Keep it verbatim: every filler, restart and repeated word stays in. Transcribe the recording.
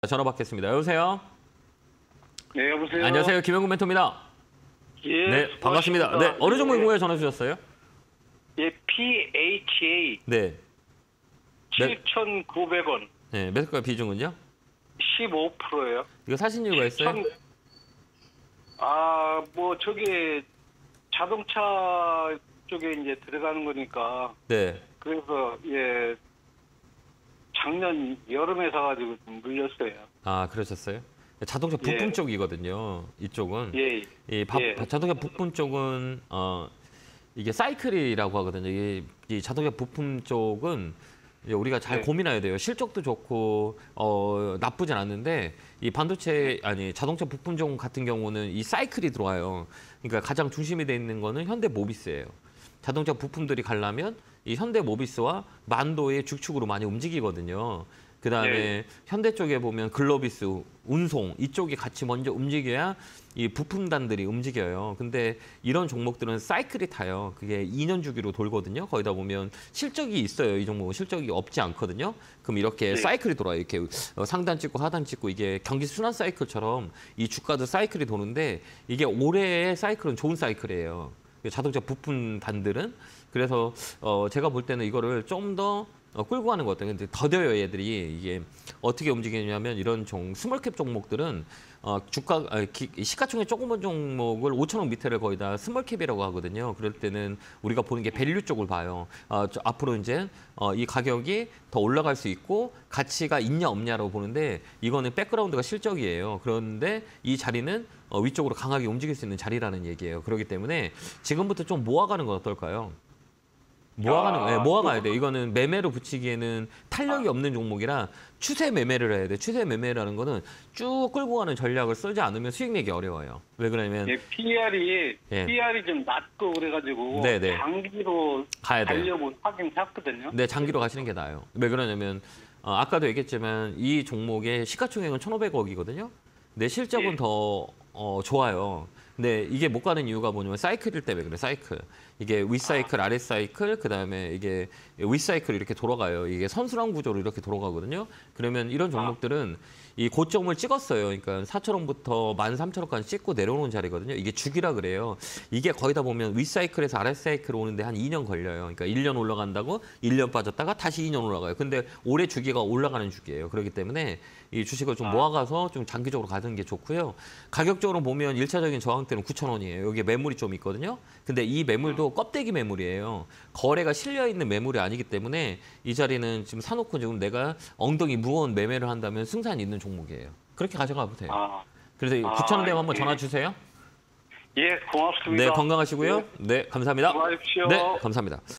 전화 받겠습니다. 여보세요? 네, 여보세요? 안녕하세요. 김영구 멘토입니다. 예, 네, 반갑습니다. 네, 어느 종목에 궁금해 전화 주셨어요? 예, 피에이치에이 네. 칠천구백 원. 네, 매수가 비중은요? 십오 퍼센트예요. 이거 사신 이유가 있어요? 아, 뭐 저기 자동차 쪽에 이제 들어가는 거니까. 네. 그래서 예, 작년 여름에 사가지고 좀 물렸어요. 아, 그러셨어요? 자동차 부품 예. 쪽이거든요. 이쪽은. 예. 이 바, 예. 자동차 부품 쪽은 어 이게 사이클이라고 하거든요. 이게 이 자동차 부품 쪽은 이제 우리가 잘 네. 고민해야 돼요. 실적도 좋고 어 나쁘진 않는데 이 반도체 아니 자동차 부품 종 같은 경우는 이 사이클이 들어와요. 그러니까 가장 중심이 돼 있는 거는 현대모비스예요. 자동차 부품들이 가려면 이 현대모비스와 만도의 주축으로 많이 움직이거든요. 그다음에 네. 현대 쪽에 보면 글로비스, 운송 이쪽이 같이 먼저 움직여야 이 부품단들이 움직여요. 근데 이런 종목들은 사이클이 타요. 그게 이 년 주기로 돌거든요. 거기다 보면 실적이 있어요. 이 종목은 실적이 없지 않거든요. 그럼 이렇게 네. 사이클이 돌아요. 이렇게 상단 찍고 하단 찍고 이게 경기 순환 사이클처럼 이 주가도 사이클이 도는데 이게 올해의 사이클은 좋은 사이클이에요. 자동차 부품단들은. 그래서 어 제가 볼 때는 이거를 좀 더 어, 끌고 가는 것 같아요. 근데 더뎌요, 얘들이. 이게 어떻게 움직이냐면 이런 종, 스몰캡 종목들은 어, 주가, 아, 기, 시가총액 조그만 종목을 오천억 밑에를 거의 다 스몰캡이라고 하거든요. 그럴 때는 우리가 보는 게 밸류 쪽을 봐요. 어, 저, 앞으로 이제 어, 이 가격이 더 올라갈 수 있고 가치가 있냐 없냐라고 보는데 이거는 백그라운드가 실적이에요. 그런데 이 자리는 어, 위쪽으로 강하게 움직일 수 있는 자리라는 얘기예요. 그렇기 때문에 지금부터 좀 모아가는 건 어떨까요? 모아가는, 아, 네, 모아가야 돼. 이거는 매매로 붙이기에는 탄력이 없는 종목이라 추세 매매를 해야 돼. 추세 매매라는 거는 쭉 끌고 가는 전략을 쓰지 않으면 수익 내기 어려워요. 왜 그러냐면 예, 피이알이 예. 피이알이 좀 낮고 그래가지고 네네. 장기로 가야 돼요. 가려고 하긴 샀거든요. 네, 장기로 가시는 게 나아요. 왜 그러냐면 어, 아까도 얘기했지만 이 종목의 시가총액은 천오백억이거든요. 근데 실적은 예. 더 어, 좋아요. 근데 이게 못 가는 이유가 뭐냐면 사이클일 때문에 그래, 사이클. 이게 윗사이클, 아. 아랫사이클, 그다음에 이게 윗사이클 이렇게 돌아가요. 이게 선순환 구조로 이렇게 돌아가거든요. 그러면 이런 종목들은 이 고점을 찍었어요. 그러니까 사천 원부터 만 삼천 원까지 찍고 내려오는 자리거든요. 이게 주기라 그래요. 이게 거의 다 보면 윗사이클에서 아랫사이클 오는데 한 이 년 걸려요. 그러니까 일 년 올라간다고 일 년 빠졌다가 다시 이 년 올라가요. 근데 올해 주기가 올라가는 주기예요. 그렇기 때문에 이 주식을 좀 모아가서 좀 장기적으로 가는 게 좋고요. 가격적으로 보면 일차적인 저항대는 구천 원이에요. 여기에 매물이 좀 있거든요. 근데 이 매물도 껍데기 매물이에요. 거래가 실려 있는 매물이 아니기 때문에 이 자리는 지금 사놓고 지금 내가 엉덩이 무거운 매매를 한다면 승산이 있는 종목이에요. 그렇게 가져가 보세요. 아, 그래서 아, 구천 원 되면 한번 예. 전화 주세요. 예, 고맙습니다. 네, 건강하시고요. 네, 감사합니다. 수고하십시오. 네, 감사합니다.